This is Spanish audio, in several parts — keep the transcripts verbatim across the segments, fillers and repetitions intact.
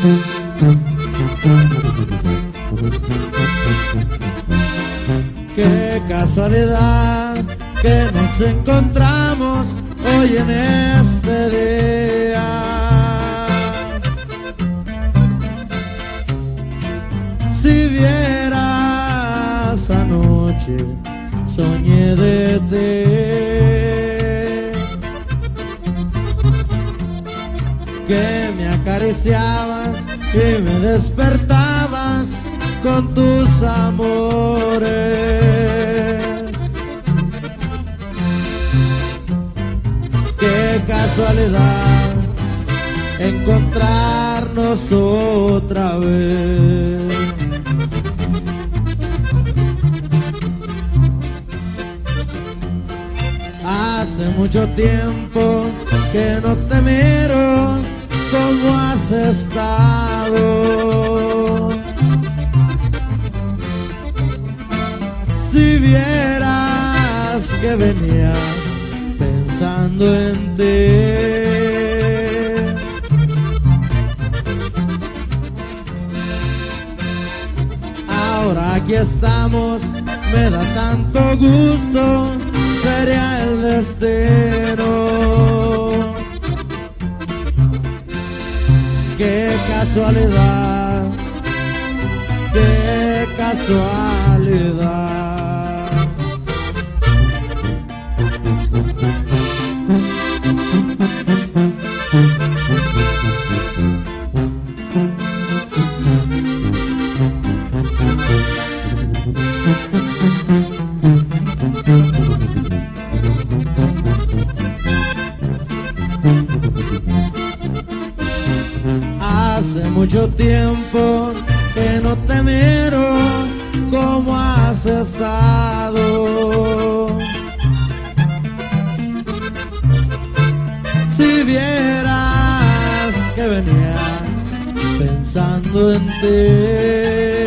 Qué casualidad que nos encontramos hoy en este día. Si vieras anoche soñé de ti, que me acariciabas y me despertabas con tus amores. Qué casualidad encontrarnos otra vez. Hace mucho tiempo que no te miro. ¿Cómo has estado? Si vieras que venía pensando en ti. Ahora aquí estamos, me da tanto gusto, sería el destino. Qué casualidad, qué casualidad. Hace mucho tiempo que no te miro. ¿Cómo has estado? Si vieras que venía pensando en ti.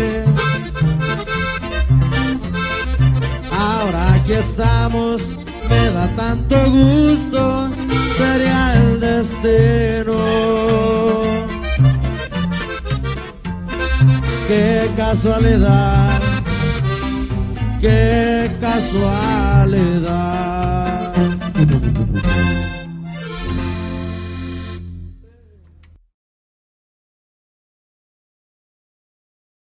Ahora aquí estamos, me da tanto gusto, sería el destino. Qué casualidad, qué casualidad.